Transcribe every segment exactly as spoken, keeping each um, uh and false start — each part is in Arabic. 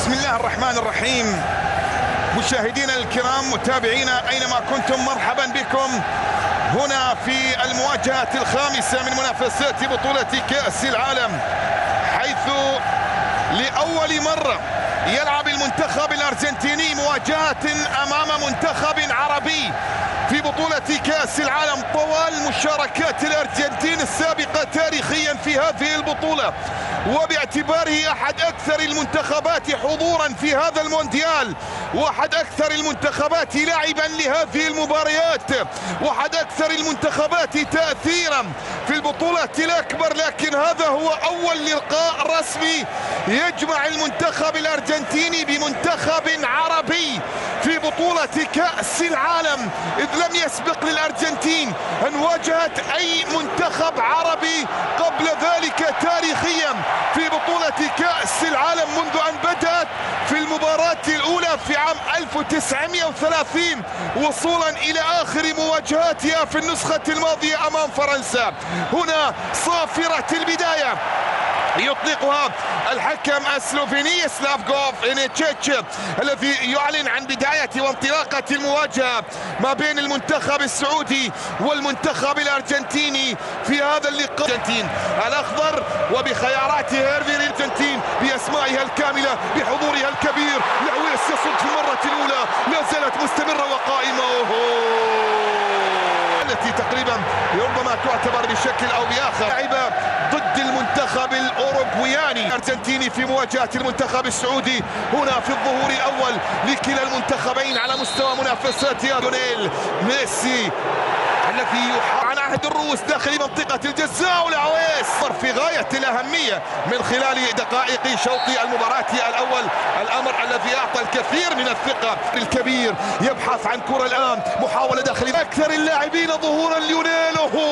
بسم الله الرحمن الرحيم. مشاهدينا الكرام متابعينا اينما كنتم، مرحبا بكم هنا في المواجهة الخامسة من منافسات بطولة كأس العالم، حيث لأول مرة يلعب المنتخب الأرجنتيني مواجهة أمام منتخب عربي في بطولة كأس العالم طوال مشاركات الأرجنتين السابقة تاريخيا في هذه البطولة، وباعتباره أحد أكثر المنتخبات حضورا في هذا المونديال، وأحد أكثر المنتخبات لعبا لهذه المباريات، وأحد أكثر المنتخبات تأثيرا في البطولات الأكبر. لكن هذا هو أول لقاء رسمي يجمع المنتخب الأرجنتيني بمنتخب عربي في بطولة كأس العالم، إذ لم يسبق للأرجنتين أن واجهت أي منتخب عربي قبل ذلك تاريخيا في بطولة كأس العالم منذ أن بدأت في المباراة الأولى في عام ألف وتسعمئة وثلاثين وصولا إلى آخر مواجهاتها في النسخة الماضية أمام فرنسا. هنا صافرة البداية يطلقها الحكم السلوفيني سلافكوف إنيتشيتش، الذي يعلن عن بداية وانطلاقة المواجهة ما بين المنتخب السعودي والمنتخب الأرجنتيني في هذا اللقاء. الأرجنتين الأخضر وبخيارات هيرفي الأرجنتين بأسمائها الكاملة بحضورها الكبير. العويس يصد في المرة الأولى، لا زالت مستمرة وقائمة، التي تقريبا ربما تعتبر بشكل او باخر لعبة ضد المنتخب الاوروغوياني الارجنتيني في مواجهة المنتخب السعودي هنا في الظهور الاول لكلا المنتخبين على مستوى منافساتها. ليونيل ميسي الذي يحافظ عن عهد الروس داخل منطقة الجزاء، والعويس في غاية الأهمية من خلال دقائق شوط المباراة الأول، الأمر الذي أعطى الكثير من الثقة. الكبير يبحث عن كرة الآن، محاولة داخل أكثر اللاعبين ظهورا ليونيل،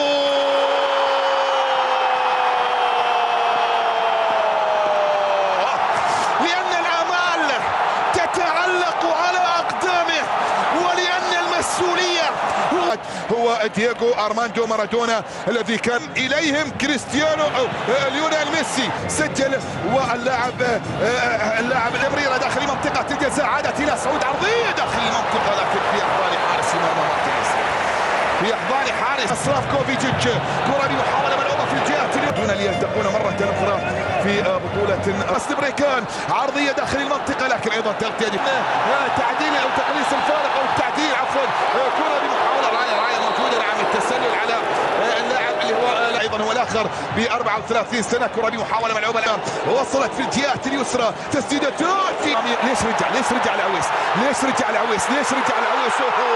لأن الآمال تتعلق على أقدامه، ولأن المسؤولية هو دييغو أرماندو مارادونا الذي كان إليهم كريستيانو ليونيل ميسي. سجل واللاعب اللاعب الإبريرة داخل منطقة الجزاء، عادت إلى صعود عرضية داخل المنطقة، لكن في أحضان حارس المرمى مارتينيز، في أحضان حارس سلافكوفيتش. كرة بمحاولة ملعوبة في الجهة دون ليلتقون مرة أخرى في بطولة استبريكان، عرضية داخل المنطقة لكن أيضا تغطية تعديل أو تقليص الفارق أو التعديل عفوا. كرة بمحاولة راية راية موجودة نعم التسلل على اللاعب اللي هو أيضا هو الآخر ب أربعة وثلاثين سنة. كرة بمحاولة ملعوبة الآن وصلت في الجهة اليسرى، تسديدة ليش رجع ليش رجع العويس ليش رجع العويس ليش رجع العويس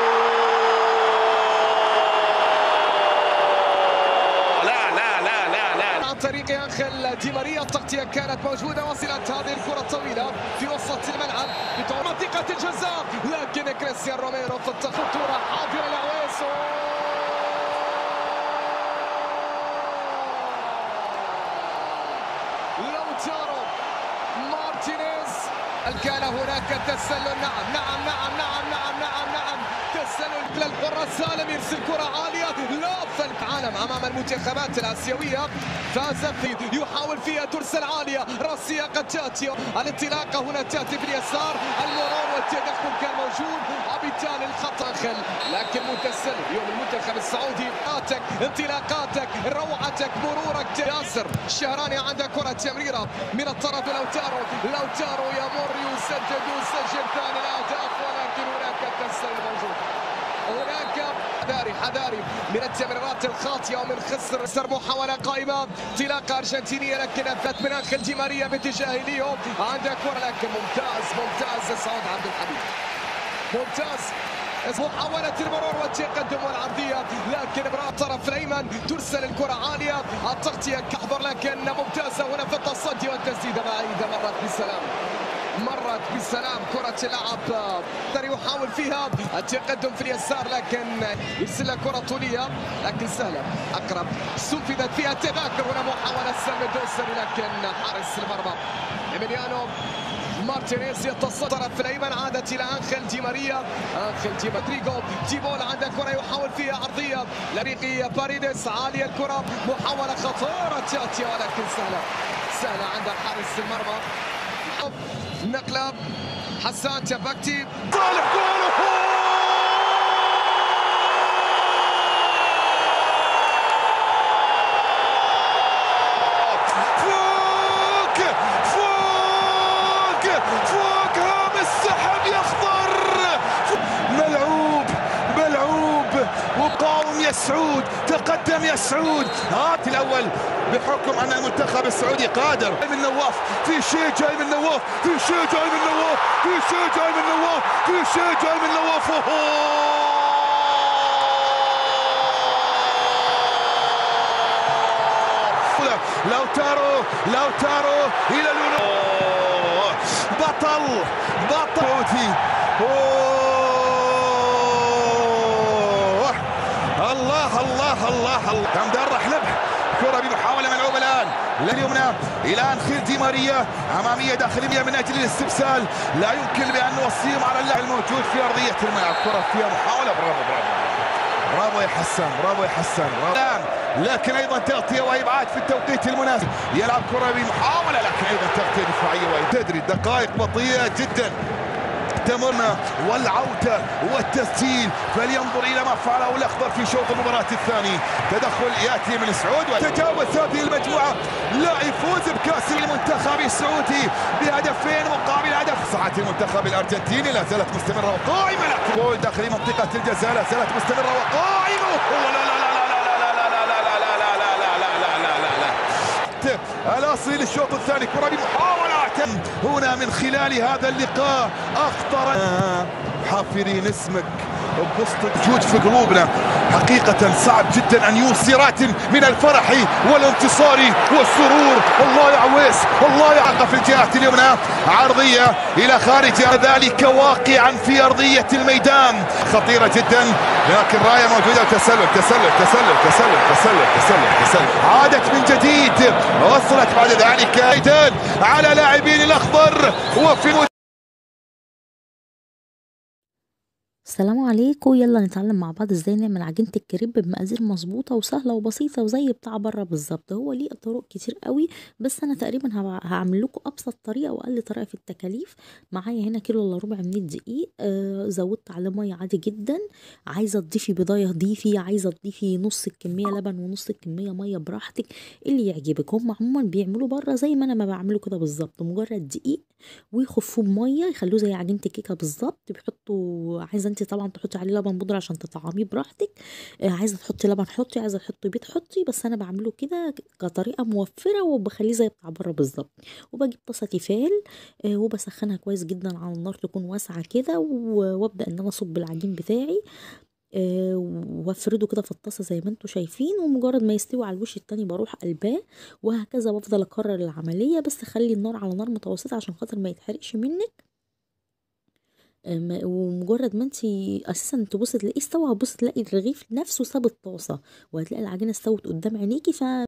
طريق أنخيل دي ماريا. التغطية كانت موجودة، وصلت هذه الكرة الطويلة في وسط الملعب في منطقة الجزاء، لكن كريستيان روميرو في الخطورة حاضر العويس. لوتارو مارتينيز، هل كان هناك تسلل؟ نعم نعم نعم نعم نعم نعم نعم تسلل للحراس. سالم يرسل كرة عالية، لا العالم امام المنتخبات الاسيويه، فاز في يحاول فيها ترسل عاليه راسيه قد تاتي، الانطلاقه هنا تاتي في اليسار، المرور والتدخل كان موجود، وبالتالي الخطا خل، لكن متسلل اليوم المنتخب السعودي. انطلاقاتك روعتك مرورك. ياسر الشهراني عنده كره تمريره من الطرف لوتارو، لوتارو يمر يسدد ويسجل ثاني الاهداف، ولكن هناك تسلل موجود، هناك حذاري حذاري من التمريرات الخاطئه ومن خسر. سر محاوله قائمه، انطلاقه ارجنتينيه لكن افلت من انخيل دي ماريا باتجاه ليو، عنده كره لكن ممتاز ممتاز سعود عبد الحميد، ممتاز محاولة المرور والتقدم والعرضية، لكن امرأة الطرف الأيمن ترسل الكرة عالية، التغطية كحضر لكن ممتازة هنا في التصدي والتسديدة بعيدة، مرت بالسلام مرت بالسلام. كرة اللعب يحاول فيها التقدم في اليسار، لكن يرسل كرة طولية لكن سهلة أقرب، سفدت فيها التذاكر. هنا محاولة سلم الدوسري لكن حارس المرمى إيميليانو مارتينيز يتصدر الطرف الايمن، عادت الى انخيل دي ماريا، انخيل دي ماتريغو تيبول عنده كره يحاول فيها عرضيه لريقي باريديس، عاليه الكره، محاوله خطيره تاتي ولكن سهله سهله عند حارس المرمى. نقلة حسان تبكتي صالح جوله فوق فوق فوق هام السحب يخضر ملعوب ملعوب وقاوم يا سعود تقدم يا سعود هات الأول بحكم أن المنتخب السعودي قادر من نواف في شيء جاي من نواف في شيء جاي من نواف في شيء جاي من نواف في شيء جاي من نواف لو تارو لو تارو إلى لولو بطل بطل أوه. الله الله الله الله كم درح لبح كرة بمحاولة ملعوبة الآن لليمنى الآن خير دي ماريا أمامية داخلية من أجل الاستبسال لا يمكن بأن نوصيهم على اللاعب الموجود في أرضية الملعب كرة فيها محاولة برافو برافو برافو يا حسان برافو يا حسان برافو لكن ايضا تغطيه وابعاد في التوقيت المناسب يلعب كره بمحاوله لكن ايضا تغطيه دفاعيه تدري الدقائق بطيئه جدا تمرنا والعوده والتسجيل فلينظر الى ما فعله الاخضر في شوط المباراه الثاني تدخل ياتي من سعود وتجاوز هذه المجموعه لا يفوز بكاس المنتخب السعودي بهدفين مقابل هدف ساعات المنتخب الارجنتيني لا زالت مستمره وقائمه لكن جول داخل منطقه الجزاء لا زالت مستمره وقائمه لا لا لا الاصيل الشوط الثاني كره بمحاولات هنا من خلال هذا اللقاء اخطر حافرين اسمك بوسط وجود في قلوبنا حقيقة صعب جدا ان يوصيرات من الفرح والانتصار والسرور الله يا عويس الله يعقب في الجهة اليمنى عرضية الى خارج ذلك واقعا في ارضية الميدان خطيرة جدا لكن راية موجودة تسلل تسلل تسلل تسلل تسلل تسلل تسلل عادت من جديد وصلت بعد ذلك ايضا على لاعبين الاخضر وفي السلام عليكم. يلا نتعلم مع بعض ازاي نعمل عجينة الكريب بمقادير مظبوطة وسهلة وبسيطة وزي بتاع بره بالظبط. هو ليه طرق كتير قوي بس انا تقريبا هعمل لكم ابسط طريقة واقل طريقة في التكاليف. معايا هنا كيلو الا ربع من الدقيق، آه زودت عليه ميه عادي جدا. عايزة تضيفي بضاية ضيفي، عايزة تضيفي نص الكمية لبن ونص الكمية ميه براحتك اللي يعجبك. هم عموما بيعملوا بره زي ما انا ما بعمله كده بالظبط، مجرد دقيق ويخفوه بميه يخلوه زي عجينة الكيكة بالظبط. بيحطوا عايزة انت طبعا تحطي عليه لبن بودره عشان تطعميه براحتك، آه عايزه تحطي لبن حطي، عايزه تحطي بيض حطي، بس انا بعمله كده كطريقه موفره وبخليه زي بتاع بره بالظبط. وبجيب طاسه تيفال آه وبسخنها كويس جدا على النار تكون واسعه كده، وابدا ان انا اصب العجين بتاعي آه وافرده كده في الطاسه زي ما انتم شايفين، ومجرد ما يستوي على الوش التاني بروح قلباه وهكذا بفضل اكرر العمليه. بس خلي النار على نار متوسطه عشان خاطر ما يتحرقش منك. ومجرد ما انت اساسا تبصي تلاقيه استوى، هتبصي تلاقي الرغيف نفسه ساب الطاسه وهتلاقي العجينه استوت قدام عينيكي. ف